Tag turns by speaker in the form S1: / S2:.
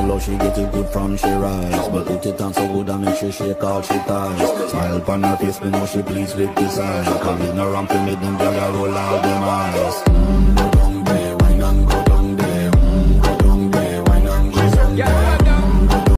S1: love, she get it good from she rise. But put it on so good and make she shake all she ties. Smile upon her face, me know she pleased with this eyes. Come in around to make them girl roll out them eyes.